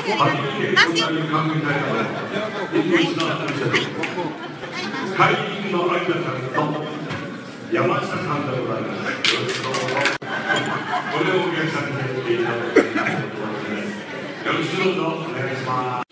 会員の有田さんと山下さんでございます。よろしくどうぞ。これをお客さんにやっていただきたいと思います。よろしくどうぞお願いします。